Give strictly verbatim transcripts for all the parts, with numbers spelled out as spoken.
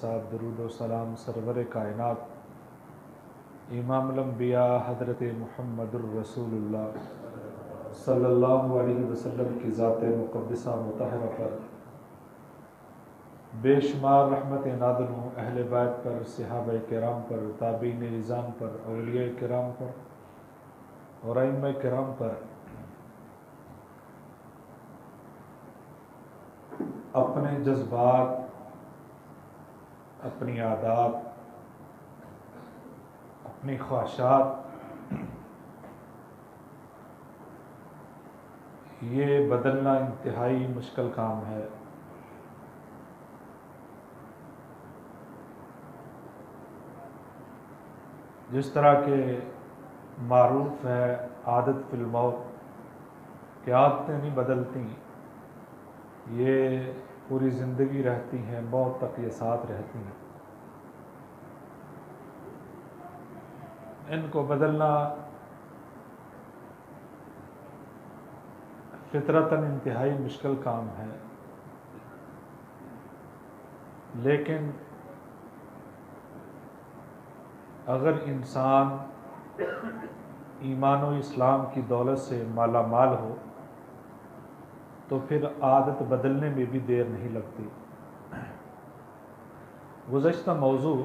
साथ दरूद व सलाम सरवर कायनात इमाम अल-अंबिया हज़रत मुहम्मदुर रसूलुल्लाह सल्लल्लाहु अलैहि वसल्लम की ज़ात मुक़द्दसा मुतहरा पर, बेशुमार रहमत नाज़िल हों अहले बैत पर, सहाबा किराम पर, ताबीन निज़ाम पर, औलिया किराम पर और अइम्मा किराम पर अपने जज्बात, अपनी आदात, अपनी ख्वाहिशात ये बदलना इंतहाई मुश्किल काम है। जिस तरह के मारूफ है आदत फिल मौत कि आदतें नहीं बदलती, ये पूरी ज़िंदगी रहती हैं, मौत तक ये साथ रहती हैं। इनको बदलना फितरतन इंतहाई मुश्किल काम है, लेकिन अगर इंसान ईमान व इस्लाम की दौलत से माला माल हो तो फिर आदत बदलने में भी देर नहीं लगती। गुज़श्ता मौजू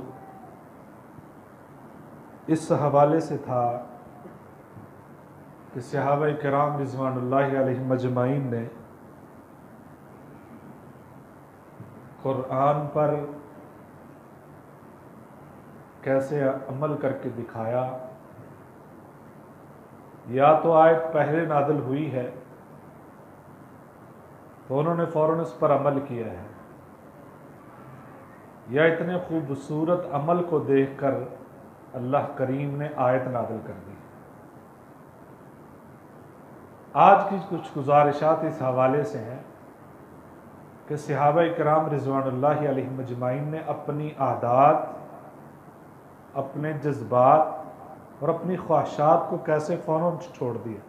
इस हवाले से था कि सहाबा किराम रिज़वानुल्लाहि अलैहिम अजमाइन ने कुरान पर कैसे अमल करके दिखाया। या तो आयत पहले नाज़िल हुई है तो उन्होंने फ़ौरन उस पर अमल किया है, या इतने खूबसूरत अमल को देखकर अल्लाह करीम ने आयत नाज़िल कर दी। आज की कुछ गुजारिशात इस हवाले से हैं कि सहाबा किराम रिज़वानुल्लाहि अलैहिम अजमाइन ने अपनी आदात, अपने जज्बात और अपनी ख्वाहिशात को कैसे फ़ौरन छोड़ दिया।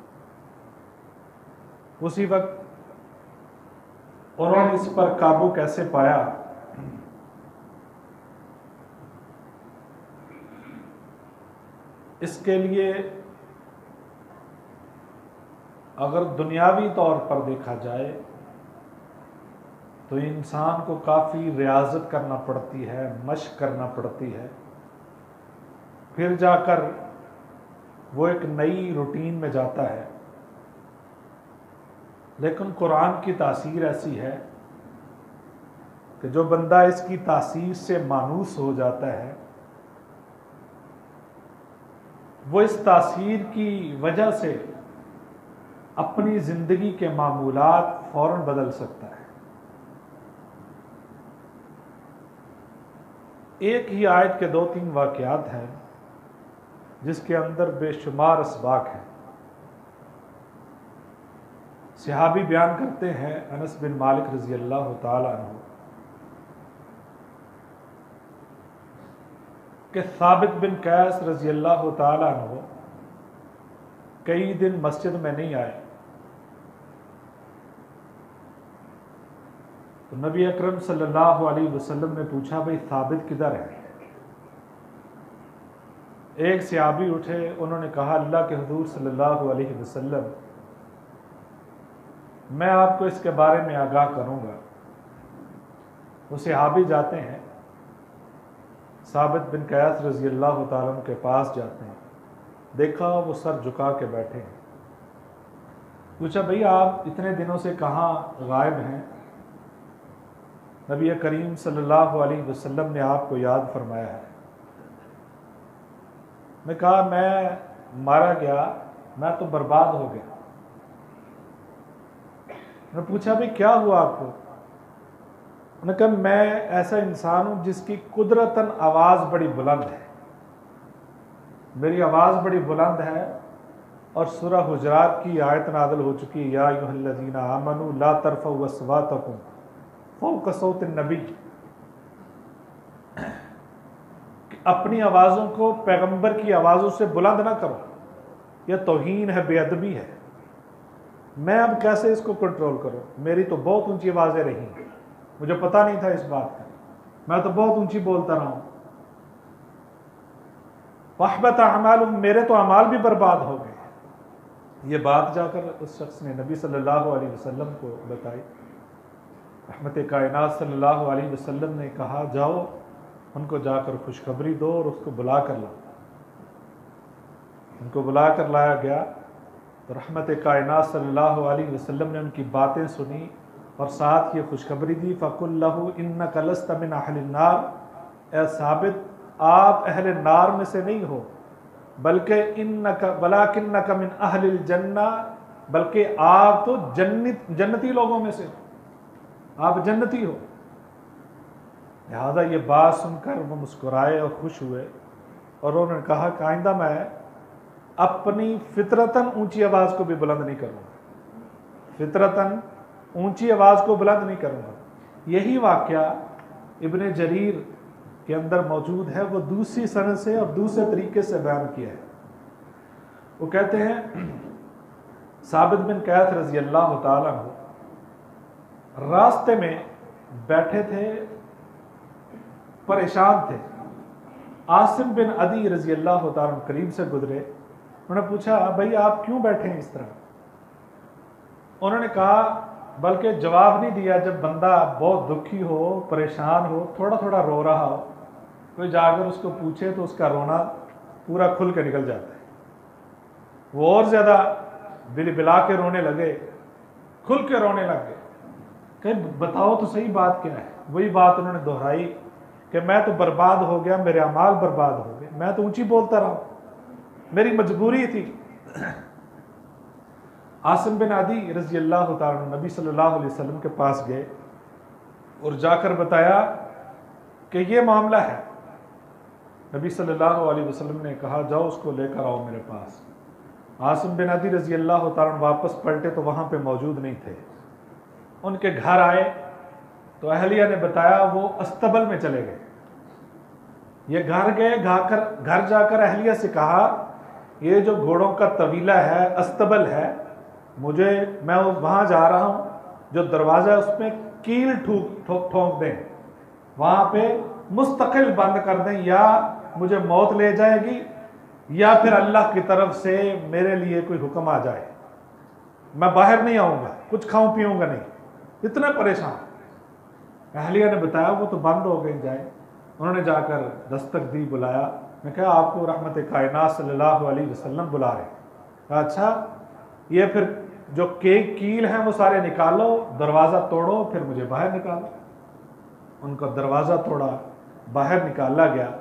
उसी वक्त उन्होंने इस पर काबू कैसे पाया। इसके लिए अगर दुनियावी तौर पर देखा जाए तो इंसान को काफ़ी रियाजत करना पड़ती है, मशक करना पड़ती है, फिर जाकर वो एक नई रूटीन में जाता है। लेकिन कुरान की तासीर ऐसी है कि जो बंदा इसकी तासीर से मानूस हो जाता है, वो इस तासीर की वजह से अपनी ज़िंदगी के मामूलात फ़ौरन बदल सकता है। एक ही आयत के दो तीन वाक़यात हैं जिसके अंदर बेशुमार असबाक हैं। सहाबी बयान करते हैं, अनस बिन मालिक रज़ी अल्लाह ताला अन्हु, कि साबित बिन कैस रज़ी अल्लाह ताला अन्हु कई दिन मस्जिद में नहीं आए तो नबी अकरम सल्लल्लाहु अलैहि वसल्लम ने पूछा, भाई साबित किधर है? एक सहाबी उठे, उन्होंने कहा, अल्लाह के हुजूर सल्लल्लाहु अलैहि वसल्लम, मैं आपको इसके बारे में आगाह करूंगा। वो सहाबी जाते हैं, साबित बिन कैस रज़ी अल्लाह ताला अन्हु के पास जाते हैं, देखा वो सर झुका के बैठे हैं। पूछा, भैया आप इतने दिनों से कहाँ गायब हैं? नबी करीम सल्लल्लाहु अलैहि वसल्लम ने आपको याद फरमाया है। मैं कहा, मैं मारा गया, मैं तो बर्बाद हो गया। मैं पूछा, भाई क्या हुआ आपको? उन्होंने कहा, मैं ऐसा इंसान हूं जिसकी कुदरतन आवाज़ बड़ी बुलंद है, मेरी आवाज़ बड़ी बुलंद है और सूरह हुजरात की आयत नाज़िल हो चुकी है, या अय्युहल्लज़ीना आमनू ला तरफ़ऊ अस्वातकुम फ़ौक़ सौतिन नबी, अपनी आवाज़ों को पैगंबर की आवाज़ों से बुलंद ना करो, यह तौहीन है, बेअदबी है। मैं अब कैसे इसको कंट्रोल करूं? मेरी तो बहुत ऊंची आवाज़ें रही, मुझे पता नहीं था इस बात का, میں تو بہت اونچی بولتا رہا ہوں. وَأَحْبَطَ أَعْمَالُهُمْ میرے تو اعمال بھی برباد ہو گئے. یہ بات جا کر اس شخص نے نبی صلی اللہ علیہ وسلم کو بتائی. رحمت کائنات صلی اللہ علیہ وسلم نے کہا جاؤ ان کو جا کر خوشخبری دو اور اس کو بلا کر لاؤ. ان کو بلا کر لایا گیا تو رحمت کائنات صلی اللہ علیہ وسلم نے ان کی باتیں سنی اور ساتھ یہ خوشخبری دی. فَقُلْ لَهُ إِنَّكَ لَسْتَ مِنْ أَهْلِ النَّارِ، اے ثابت آپ اہل نار میں سے نہیں ہو، بلکہ انَّكَ وَلَكِنَّكَ مِنْ أَهْلِ الْجَنَّةِ، بلکہ آپ تو جنت جنتی لوگوں میں سے ہو، آپ جنتی ہو. لہذا یہ بات سن کر وہ مسکرائے اور خوش ہوئے اور انہوں نے کہا کہ آئندہ میں اپنی فطرتاً اونچی آواز کو بھی بلند نہیں کروں گا، فطرتاً اونچی آواز کو بلند نہیں کروں گا. یہی واقعہ ابن جریر کے اندر موجود ہے، وہ دوسری سند سے اور دوسرے طریقے سے بیان کیا ہے. وہ کہتے ہیں ثابت بن قیس رضی اللہ تعالیٰ عنہ راستے میں بیٹھے تھے، پریشان تھے. عاصم بن عدی رضی اللہ تعالیٰ عنہ قریب سے گزرے. انہوں نے پوچھا بھائی آپ کیوں بیٹھے ہیں اس طرح؟ انہوں نے کہا، بلکہ جواب نہیں دیا، جب بندہ بہت دکھی ہو، پریشان ہو، تھوڑا تھوڑا رو رہا ہو، کوئی جا کر اس کو پوچھے تو اس کا رونا پورا کھل کے نکل جاتا ہے. وہ اور زیادہ بل بلا کے رونے لگے، کھل کے رونے لگ گئے کہ بتاؤ تو صحیح بات کیا ہے. وہی بات انہوں نے دہرائی کہ میں تو برباد ہو گیا، میرے اعمال برباد ہو گئے، میں تو اونچی بولتا رہا، میری مجبوری تھی. عاصم بن عدی رضی اللہ تعالیٰ عنہ نبی صلی اللہ علیہ وسلم کے پاس گئے اور جا کر بتایا کہ یہ معاملہ ہے. نبی صلی اللہ علیہ وسلم نے کہا جاؤ اس کو لے کر آؤ میرے پاس. عاصم بن عدی رضی اللہ تعالیٰ عنہ واپس پلٹے تو وہاں پہ موجود نہیں تھے. ان کے گھر آئے تو اہلیہ نے بتایا وہ استبل میں چلے گئے. یہ گھر گئے، گھر جا کر اہلیہ سے کہا یہ جو گھوڑوں کا طویلہ ہے، استبل ہے، مجھے میں وہاں جا رہا ہوں، جو دروازہ ہے اس میں کیل ٹھونک دیں، وہاں پہ مستقل بند کر دیں، یا مجھے موت لے جائے گی یا پھر اللہ کی طرف سے میرے لیے کوئی حکم آ جائے، میں باہر نہیں آؤں گا، کچھ کھاؤں پیوں گا نہیں. اتنے پریشان. اہلیہ نے بتایا وہ تو بند ہو گئی جائے. انہوں نے جا کر دستک دی، بلایا. میں کہا آپ کو رحمت کائنات صلی اللہ علیہ وسلم بلا رہے. کہا اچھا یہ پھر جو کیک کیل ہیں وہ سارے نکالو، دروازہ توڑو، پھر مجھے باہر نکالو. ان کا دروازہ توڑا، باہر نکالا گیا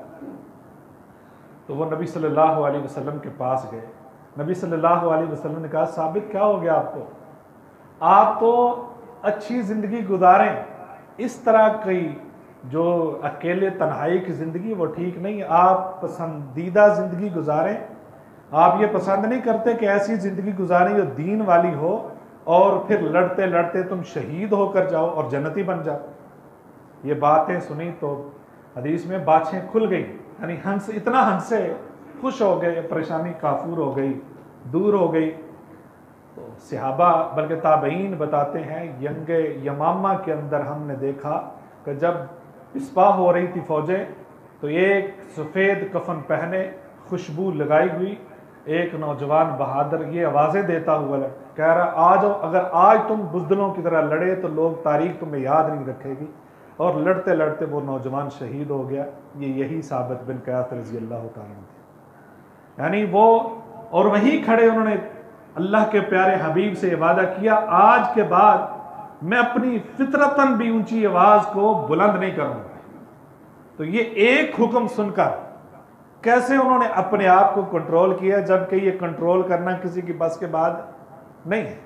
تو وہ نبی صلی اللہ علیہ وسلم کے پاس گئے. نبی صلی اللہ علیہ وسلم نے کہا ثابت کیا ہو گیا آپ کو؟ آپ تو اچھی زندگی گزاریں، اس طرح کی جو اکیلے تنہائی کی زندگی وہ ٹھیک نہیں. آپ پسندیدہ زندگی گزاریں. آپ یہ پسند نہیں کرتے کہ ایسی زندگی گزاریں جو دین والی ہو اور پھر لڑتے لڑتے تم شہید ہو کر جاؤ اور جنتی بن جاؤ. یہ باتیں سنی تو حدیث میں باتیں کھل گئی، یعنی ہنس اتنا ہنسے، خوش ہو گئے، پریشانی کافور ہو گئی، دور ہو گئی. تو صحابہ بلکہ تابعین بتاتے ہیں ینگ یمامہ کے اندر ہم نے دیکھا کہ جب اسپاہ ہو رہی تھی فوجیں تو ایک سفید کفن پہنے، خوشبو لگائی ہوئی ایک نوجوان بہادر یہ آوازیں دیتا ہوا کہہ رہا آج اگر آج تم بزدلوں کی طرح لڑے تو لوگ تاریخ تمہیں یاد نہیں رکھے گی. اور لڑتے لڑتے وہ نوجوان شہید ہو گیا. یہ یہی ثابت بن قیس رضی اللہ تعالیٰ عنہ تھے. یعنی وہ اور وہیں کھڑے انہوں نے اللہ کے پیارے حبیب سے وعدہ کیا آج کے بعد میں اپنی فطرتاً بھی اونچی آواز کو بلند نہیں کروں گا. تو یہ ایک حکم سن کر کیسے انہوں نے اپنے آپ کو کنٹرول کیا، جبکہ یہ کنٹرول کرنا کسی کی بس کے بعد نہیں ہے.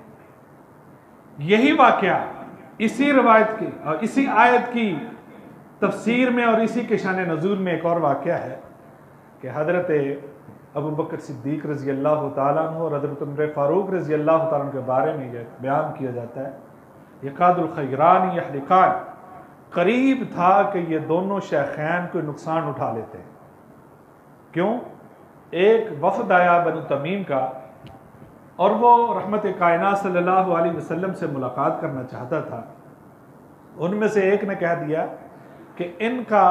یہی واقعہ اسی روایت کی اور اسی آیت کی تفسیر میں اور اسی کے شان نزول میں ایک اور واقعہ ہے کہ حضرت ابو بکر صدیق رضی اللہ تعالیٰ عنہ اور حضرت عمر فاروق رضی اللہ تعالیٰ عنہ کے بارے میں یہ بیان کیا جاتا ہے یکاد الخیران یحلقان، قریب تھا کہ یہ دونوں شیخین کوئی نقصان اٹھا لیتے. کیوں؟ ایک وفد آیا بنو تمیم کا اور وہ رحمت کائنات صلی اللہ علیہ وسلم سے ملاقات کرنا چاہتا تھا. ان میں سے ایک نے کہہ دیا کہ کہ ان کا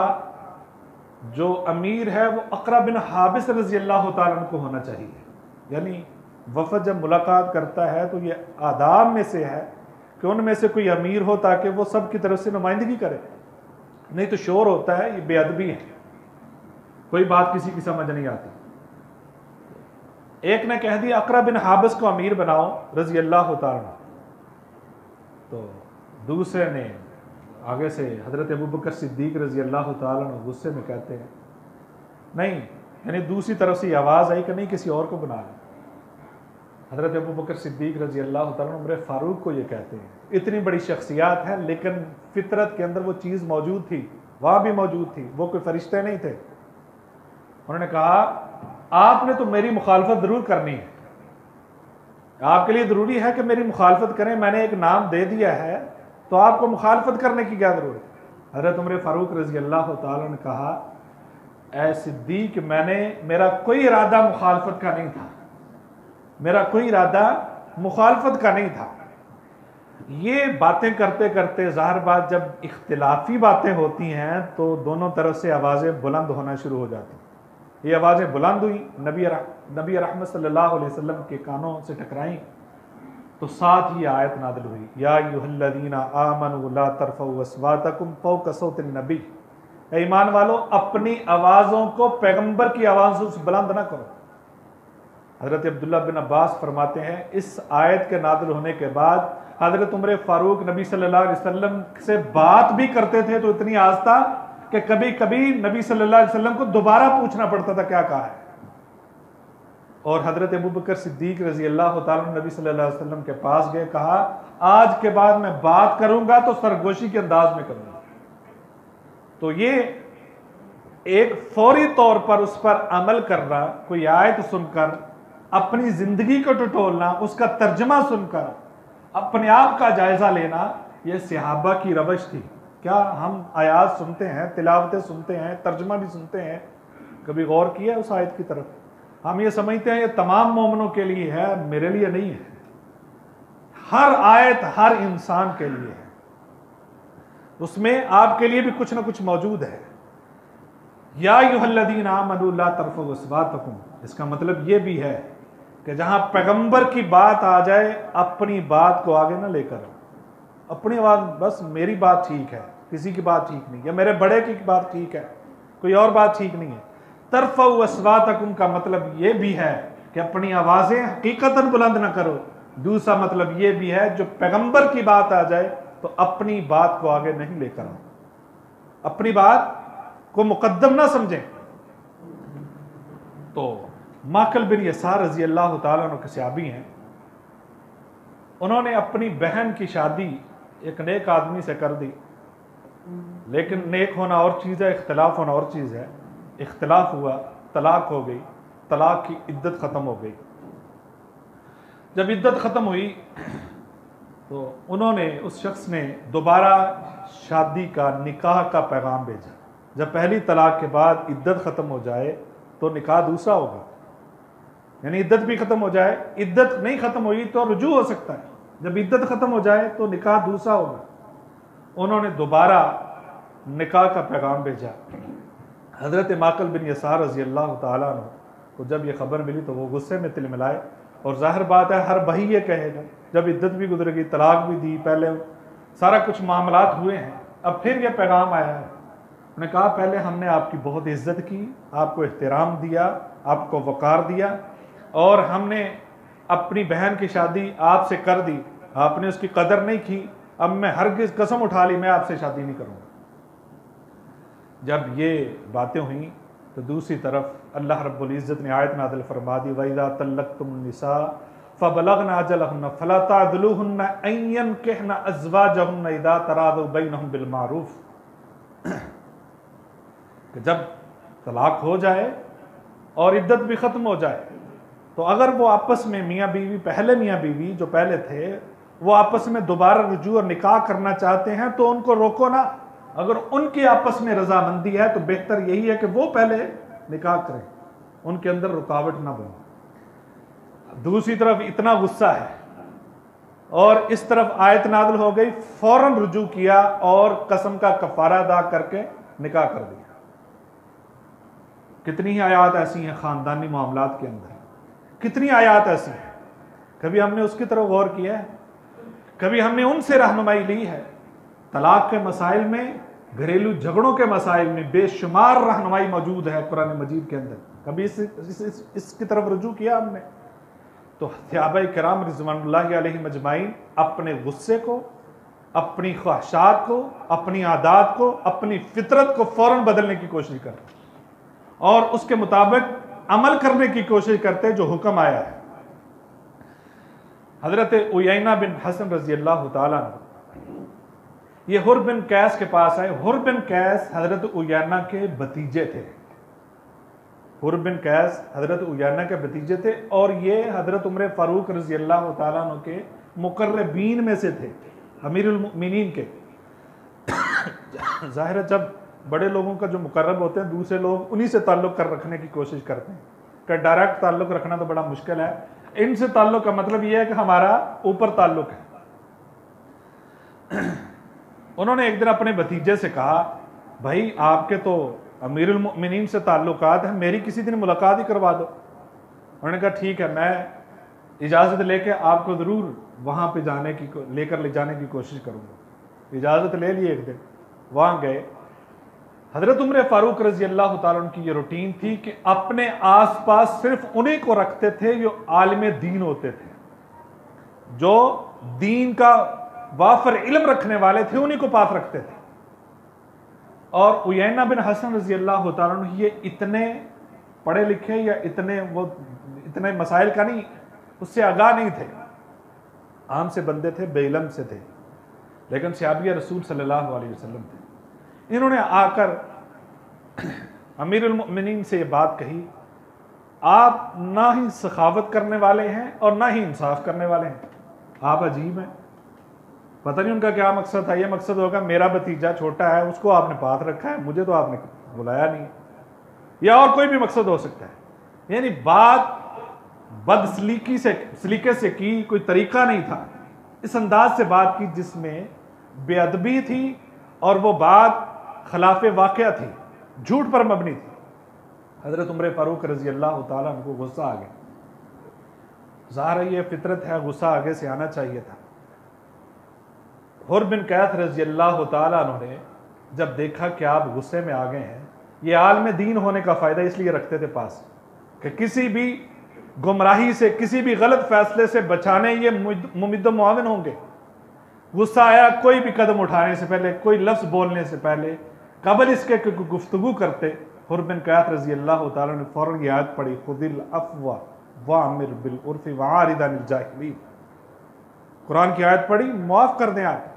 جو امیر ہے وہ اقرا بن حابس رضی اللہ تعالیٰ عنہ کو ہونا چاہیے. یعنی وفد جب ملاقات کرتا ہے تو یہ آداب میں سے ہے کہ ان میں سے کوئی امیر ہو تاکہ وہ سب کی طرف سے نمائندگی کرے, نہیں تو شور ہوتا ہے, یہ بے ادبی ہے, کوئی بات کسی کی سمجھ نہیں آتی. ایک نے کہہ دیا اقرا بن حابس کو امیر بناؤ رضی اللہ تعالیٰ عنہ, تو دوسرے نے آگے سے حضرت ابوبکر صدیق رضی اللہ تعالیٰ عنہ غصے میں کہتے ہیں نہیں, یعنی دوسری طرف سے یہ آواز آئی کہ نہیں کسی اور کو بنا لیں. حضرت ابوبکر صدیق رضی اللہ تعالیٰ عنہ عمر فاروق کو یہ کہتے ہیں, اتنی بڑی شخصیات ہیں لیکن فطرت کے اندر وہ چیز موجود تھی, وہاں بھی موجود تھی, وہ کوئی فرشتے نہیں تھے. انہوں نے کہا آپ نے تو میری مخالفت ضرور کرنی ہے, آپ کے لیے ضروری ہے کہ میری مخالفت کریں, میں نے ایک نام دے دیا ہے تو آپ کو مخالفت کرنے کی کیا ضرورت ہے. حضرت عمر فاروق رضی اللہ تعالیٰ نے کہا اے صدیق میں نے میرا کوئی ارادہ مخالفت کا نہیں تھا, میرا کوئی ارادہ مخالفت کا نہیں تھا. یہ باتیں کرتے کرتے ظاہر بات جب اختلافی باتیں ہوتی ہیں تو دونوں طرف سے آوازیں بلند ہونا شروع ہو جاتی. یہ آوازیں بلند ہوئی, نبی نبی رحمت صلی اللہ علیہ وسلم کے کانوں سے ٹکرائیں تو ساتھ یہ آیت نازل ہوئی یا ایھا الذین آمنوا لا ترفعوا اصواتکم فوق صوت النبی, اے ایمان والو اپنی آوازوں کو پیغمبر کی آوازوں سے بلند نہ کرو. حضرت عبداللہ بن عباس فرماتے ہیں اس آیت کے نازل ہونے کے بعد حضرت عمر فاروق نبی صلی اللہ علیہ وسلم سے بات بھی کرتے تھے تو اتنی آستہ کہ کبھی کبھی نبی صلی اللہ علیہ وسلم کو دوبارہ پوچھنا پڑتا تھا کیا کہا ہے. اور حضرت ابوبکر صدیق رضی اللہ تعالیٰ عنہ نبی صلی اللہ علیہ وسلم کے پاس گئے, کہا آج کے بعد میں بات کروں گا تو سرگوشی کے انداز میں کروں گا. تو یہ ایک فوری طور پر اس پر عمل کرنا, کوئی آیت سن کر اپنی زندگی کو ٹٹولنا, اس کا ترجمہ سن کر اپنے آپ کا جائزہ لینا, یہ صحابہ کی روش تھی. کیا ہم آیات سنتے ہیں, تلاوتیں سنتے ہیں, ترجمہ بھی سنتے ہیں, کبھی غور کیا اس آیت کی طرف؟ ہم یہ سمجھتے ہیں یہ تمام مومنوں کے لیے ہے, میرے لیے نہیں ہے. ہر آیت ہر انسان کے لیے ہے, اس میں آپ کے لیے بھی کچھ نہ کچھ موجود ہے. یا ایھا الذین آمنوا لا ترفعوا اصواتکم, اس کا مطلب یہ بھی ہے کہ جہاں پیغمبر کی بات آ جائے اپنی بات کو آگے نہ لے کر, اپنی بات بس میری بات ٹھیک ہے, کسی کی بات ٹھیک نہیں, یا میرے بڑے کی بات ٹھیک ہے, کوئی اور بات ٹھیک نہیں ہے. ترفعوا اصواتکم کا مطلب یہ بھی ہے کہ اپنی آوازیں حقیقتاً بلند نہ کرو. دوسرا مطلب یہ بھی ہے جو پیغمبر کی بات آ جائے تو اپنی بات کو آگے نہیں لے کر آؤ, اپنی بات کو مقدم نہ سمجھیں. تو ماکل بن یسار رضی اللہ تعالیٰ عنہ کے صحابی ہیں, انہوں نے اپنی بہن کی شادی ایک نیک آدمی سے کر دی, لیکن نیک ہونا اور چیز ہے, اختلاف ہونا اور چیز ہے. اختلاف ہوا, طلاق ہو گئی, طلاق کی عدت ختم ہو گئی. جب عدت ختم ہوئی تو انہوں نے, اس شخص نے دوبارہ شادی کا, نکاح کا پیغام بھیجا. جب پہلی طلاق کے بعد عدت ختم ہو جائے تو نکاح دوسرا ہوگا, یعنی عدت بھی ختم ہو جائے, عدت نہیں ختم ہوئی تو رجوع ہو سکتا ہے, جب عدت ختم ہو جائے تو نکاح دوسرا ہوگا. انہوں نے دوبارہ نکاح کا پیغام بھیجا. حضرت ماکل بن یسار رضی اللہ تعالیٰ عنہ کو جب یہ خبر ملی تو وہ غصے میں تل ملائے, اور ظاہر بات ہے ہر بھائی یہ کہے گا جب عدت بھی گزر گئی, طلاق بھی دی, پہلے سارا کچھ معاملات ہوئے ہیں, اب پھر یہ پیغام آیا ہے. انہوں نے کہا پہلے ہم نے آپ کی بہت عزت کی, آپ کو احترام دیا, آپ کو وقار دیا, اور ہم نے اپنی بہن کی شادی آپ سے کر دی, آپ نے اس کی قدر نہیں کی, اب میں ہرگز قسم اٹھا لی میں آپ سے شادی نہیں کروں گا. جب یہ باتیں ہوئیں تو دوسری طرف اللہ رب العزت نے آیت نازل فرما دی وَإِذَا طَلَّقْتُمُ النِّسَاءَ فَبَلَغْنَ أَجَلَهُنَّ فَلَا تَعْضُلُوهُنَّ أَن يَنكِحْنَ أَزْوَاجَهُنَّ إِذَا تَرَاضَوْا بَيْنَهُم بِالْمَعْرُوفِ, کہ جب طلاق ہو جائے اور عدت بھی ختم ہو جائے تو اگر وہ آپس میں میاں بیوی, پہلے میاں بیوی جو پہلے تھے, وہ آپس میں دوبارہ رجوع اور نکاح کرنا چاہتے ہیں تو ان کو روکو نہ. اگر ان کی آپس میں رضامندی ہے تو بہتر یہی ہے کہ وہ پہلے نکاح کریں, ان کے اندر رکاوٹ نہ بنے. دوسری طرف اتنا غصہ ہے اور اس طرف آیت نازل ہو گئی, فوراً رجوع کیا اور قسم کا کفارہ ادا کر کے نکاح کر دیا۔ کتنی ہی آیات ایسی ہیں خاندانی معاملات کے اندر، کتنی آیات ایسی ہیں، کبھی ہم نے اس کی طرف غور کیا ہے؟ کبھی ہم نے ان سے رہنمائی لی ہے؟ طلاق کے مسائل میں، گھریلو جھگڑوں کے مسائل میں بے شمار رہنمائی موجود ہے قرآن مجید کے اندر، کبھی اس, اس, اس, اس کی طرف رجوع کیا ہم نے؟ تو صحابہ کرام رضوان اللہ علیہم اجمعین اپنے غصے کو، اپنی خواہشات کو، اپنی عادات کو، اپنی فطرت کو فوراً بدلنے کی کوشش کرتے اور اس کے مطابق عمل کرنے کی کوشش کرتے جو حکم آیا ہے۔ حضرت عیینہ بن حسن رضی اللہ تعالیٰ عنہ یہ حر بن قیس کے پاس آئے۔ حر بن قیس حضرت عیینہ کے بھتیجے تھے۔ حر بن قیس حضرت عیینہ کے بھتیجے تھے اور یہ حضرت عمر فاروق رضی اللہ تعالیٰ عنہ کے مقربین میں سے تھے، امیر المؤمنین کے۔ ظاہر ہے جب بڑے لوگوں کا جو مقرب ہوتے ہیں دوسرے لوگ انہی سے تعلق کر رکھنے کی کوشش کرتے ہیں کہ ڈائریکٹ تعلق رکھنا تو بڑا مشکل ہے، ان سے تعلق کا مطلب یہ ہے کہ ہمارا اوپر تعلق ہے۔ انہوں نے ایک دن اپنے بھتیجے سے کہا بھائی آپ کے تو امیر المؤمنین سے تعلقات ہیں، میری کسی دن ملاقات ہی کروا دو۔ انہوں نے کہا ٹھیک ہے، میں اجازت لے کے آپ کو ضرور وہاں پہ جانے کی لے کر لے جانے کی کوشش کروں گا۔ اجازت لے لی، ایک دن وہاں گئے۔ حضرت عمر فاروق رضی اللہ تعالیٰ عنہ کی یہ روٹین تھی کہ اپنے آس پاس صرف انہیں کو رکھتے تھے جو عالم دین ہوتے تھے، جو دین کا وافر علم رکھنے والے تھے انہیں کو پاس رکھتے تھے۔ اور عیینہ بن حسن رضی اللہ تعالیٰ عنہ یہ اتنے پڑھے لکھے یا اتنے وہ اتنے مسائل کا نہیں، اس سے آگاہ نہیں تھے، عام سے بندے تھے، بے علم سے تھے، لیکن صحابی رسول صلی اللہ علیہ وسلم تھے۔ انہوں نے آ کر امیر المؤمنین سے یہ بات کہی، آپ نہ ہی سخاوت کرنے والے ہیں اور نہ ہی انصاف کرنے والے ہیں، آپ عجیب ہیں۔ پتہ نہیں ان کا کیا مقصد تھا، یہ مقصد ہوگا میرا بھتیجا چھوٹا ہے اس کو آپ نے پاس رکھا ہے، مجھے تو آپ نے بلایا نہیں، یا اور کوئی بھی مقصد ہو سکتا ہے۔ یعنی بات بد سلیقی سے سلیقے سے کی، کوئی طریقہ نہیں تھا، اس انداز سے بات کی جس میں بے ادبی تھی اور وہ بات خلاف واقعہ تھی، جھوٹ پر مبنی تھی۔ حضرت عمر فاروق رضی اللہ تعالیٰ عنہ کو غصہ آ گیا۔ ظاہر ہے یہ فطرت ہے، غصہ آگے سے آنا چاہیے تھا۔ حر بن قیس رضی اللہ تعالیٰ عنہ نے جب دیکھا کہ آپ غصے میں آ گئے ہیں، یہ عالم دین ہونے کا فائدہ اس لیے رکھتے تھے پاس کہ کسی بھی گمراہی سے، کسی بھی غلط فیصلے سے بچانے یہ ممد و معاون ہوں گے۔ غصہ آیا، کوئی بھی قدم اٹھانے سے پہلے، کوئی لفظ بولنے سے پہلے، قبل اس کے گفتگو کرتے، حر بن قیس رضی اللہ تعالیٰ نے فوراً یہ آیت پڑھی، خذ العفو وامر بالعرف وعارض عن الجاہلین۔ قرآن کی آیت پڑھی، معاف کر دیں، آپ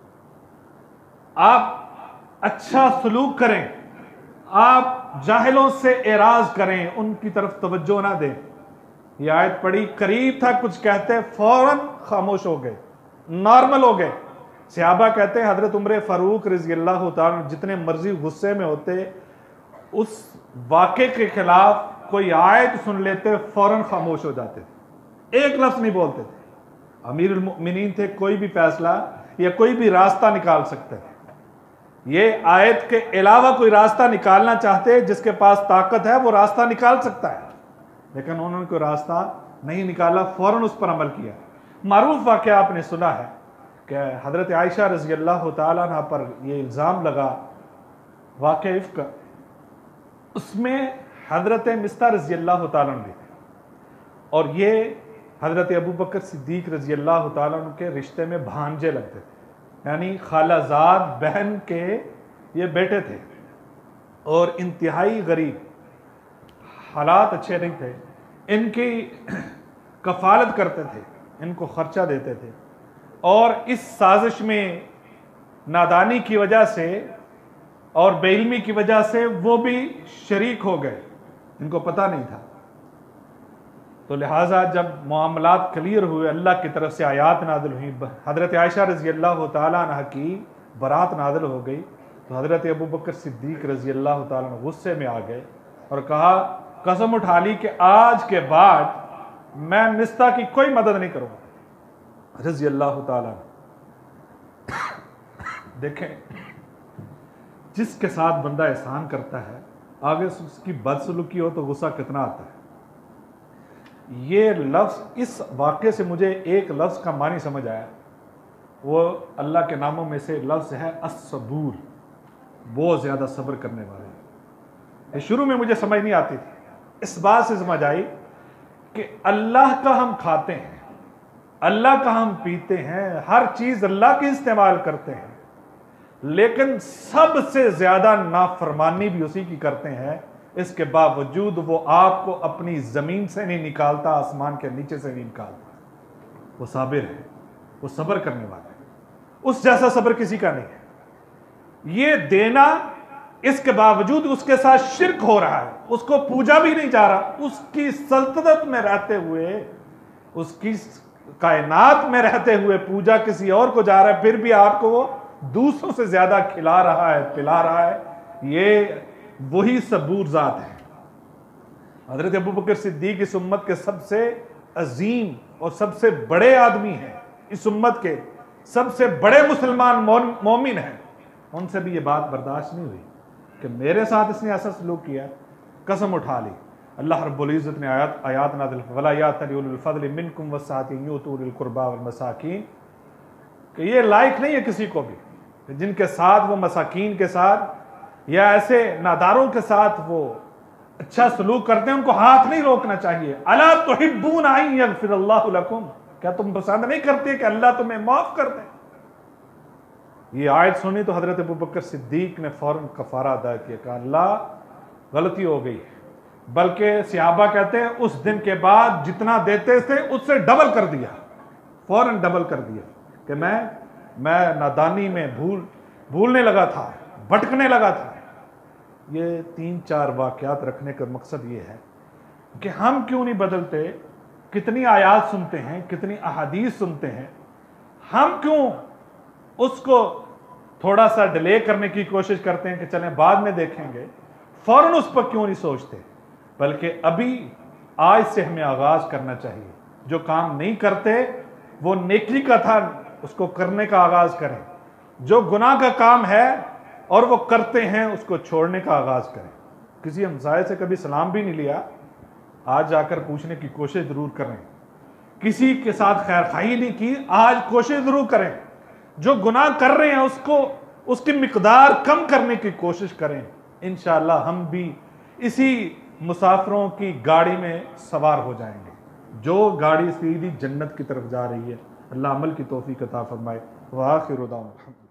آپ اچھا سلوک کریں، آپ جاہلوں سے اعراض کریں، ان کی طرف توجہ نہ دیں۔ یہ آیت پڑھی، قریب تھا کچھ کہتے، فوراً خاموش ہو گئے، نارمل ہو گئے۔ صحابہ کہتے ہیں حضرت عمر فاروق رضی اللہ تعالیٰ جتنے مرضی غصے میں ہوتے، اس واقعے کے خلاف کوئی آیت سن لیتے فوراً خاموش ہو جاتے تھے، ایک لفظ نہیں بولتے تھے۔ امیر المؤمنین تھے، کوئی بھی فیصلہ یا کوئی بھی راستہ نکال سکتے تھے۔ یہ آیت کے علاوہ کوئی راستہ نکالنا چاہتے، جس کے پاس طاقت ہے وہ راستہ نکال سکتا ہے، لیکن انہوں نے کوئی راستہ نہیں نکالا، فوراً اس پر عمل کیا۔ معروف واقعہ آپ نے سنا ہے کہ حضرت عائشہ رضی اللہ تعالیٰ عنہ پر یہ الزام لگا، واقعہ عفق، اس میں حضرت مستہ رضی اللہ تعالیٰ عنہ بھی تھے، اور یہ حضرت ابو بکر صدیق رضی اللہ تعالیٰ عنہ کے رشتے میں بھانجے لگتے تھے، یعنی خالہ زاد بہن کے یہ بیٹے تھے، اور انتہائی غریب، حالات اچھے نہیں تھے، ان کی کفالت کرتے تھے، ان کو خرچہ دیتے تھے، اور اس سازش میں نادانی کی وجہ سے اور بے علمی کی وجہ سے وہ بھی شریک ہو گئے، ان کو پتہ نہیں تھا۔ تو لہٰذا جب معاملات کلیئر ہوئے، اللہ کی طرف سے آیات نازل ہوئی، حضرت عائشہ رضی اللہ تعالیٰ عنہ کی برات نازل ہو گئی، تو حضرت ابو بکر صدیق رضی اللہ تعالیٰ عنہ غصے میں آ گئے اور کہا، قسم اٹھا لی کہ آج کے بعد میں مستہ کی کوئی مدد نہیں کروں گا، رضی اللہ تعالیٰ عنہ۔ دیکھیں جس کے ساتھ بندہ احسان کرتا ہے آگے اس کی بدسلوکی ہو تو غصہ کتنا آتا ہے۔ یہ لفظ اس واقعے سے مجھے ایک لفظ کا معنی سمجھ آیا، وہ اللہ کے ناموں میں سے لفظ ہے الصبور، بہت زیادہ صبر کرنے والے۔ یہ شروع میں مجھے سمجھ نہیں آتی تھی، اس بات سے سمجھ آئی کہ اللہ کا ہم کھاتے ہیں، اللہ کا ہم پیتے ہیں، ہر چیز اللہ کی استعمال کرتے ہیں، لیکن سب سے زیادہ نافرمانی بھی اسی کی کرتے ہیں، اس کے باوجود وہ آپ کو اپنی زمین سے نہیں نکالتا، آسمان کے نیچے سے نہیں نکالتا۔ وہ صابر ہے، وہ صبر کرنے والا ہے، اس جیسا صبر کسی کا نہیں ہے۔ یہ دینا، اس کے باوجود اس کے ساتھ شرک ہو رہا ہے، اس کو پوجا بھی نہیں جا رہا، اس کی سلطنت میں رہتے ہوئے، اس کی کائنات میں رہتے ہوئے پوجا کسی اور کو جا رہا ہے، پھر بھی آپ کو وہ دوسروں سے زیادہ کھلا رہا ہے، پلا رہا ہے۔ یہ وہی صبور ذات ہے۔ حضرت ابوبکر صدیق اس امت کے سب سے عظیم اور سب سے بڑے آدمی ہیں، اس امت کے سب سے بڑے مسلمان مومن ہیں، ان سے بھی یہ بات برداشت نہیں ہوئی کہ میرے ساتھ اس نے ایسا سلوک کیا۔ قسم اٹھا لی، اللہ رب العزت نے آیات آیات نازل وَلَا يَأْتَلِ أُولُو الْفَضْلِ مِنْكُمْ وَالسَّعَةِ أَن يُؤْتُوا أُولِي الْقُرْبَى وَالْمَسَاكِينَ، کہ یہ لائق نہیں ہے کسی کو بھی کہ جن کے ساتھ وہ مساکین کے ساتھ یا ایسے ناداروں کے ساتھ وہ اچھا سلوک کرتے ہیں، ان کو ہاتھ نہیں روکنا چاہیے۔ أَلَا تُحِبُّونَ أَن يَغْفِرَ اللَّهُ لَكُمْ، کیا تم پسند نہیں کرتے کہ اللہ تمہیں معاف کر دے؟ یہ آیت سنی تو حضرت ابوبکر صدیق نے فوراً کفارہ ادا کیا، کہ اللہ غلطی ہو گئی، بلکہ صحابہ کہتے ہیں اس دن کے بعد جتنا دیتے تھے اس سے ڈبل کر دیا، فوراً ڈبل کر دیا، کہ میں میں نادانی میں بھول بھولنے لگا تھا، بھٹکنے لگا تھا۔ یہ تین چار واقعات رکھنے کا مقصد یہ ہے کہ ہم کیوں نہیں بدلتے؟ کتنی آیات سنتے ہیں، کتنی احادیث سنتے ہیں، ہم کیوں اس کو تھوڑا سا ڈیلے کرنے کی کوشش کرتے ہیں کہ چلیں بعد میں دیکھیں گے، فوراً اس پر کیوں نہیں سوچتے؟ بلکہ ابھی آج سے ہمیں آغاز کرنا چاہیے۔ جو کام نہیں کرتے وہ نیکی کا تھا، اس کو کرنے کا آغاز کریں۔ جو گناہ کا کام ہے اور وہ کرتے ہیں، اس کو چھوڑنے کا آغاز کریں۔ کسی ہمسائے سے کبھی سلام بھی نہیں لیا، آج جا کر پوچھنے کی کوشش ضرور کریں۔ کسی کے ساتھ خیر خواہی نہیں کی، آج کوشش ضرور کریں۔ جو گناہ کر رہے ہیں اس کو اس کی مقدار کم کرنے کی کوشش کریں۔ انشاءاللہ ہم بھی اسی مسافروں کی گاڑی میں سوار ہو جائیں گے، جو گاڑی سیدھی جنت کی طرف جا رہی ہے۔ اللہ عمل کی توفیق عطا فرمائے۔ وآخر دعوانا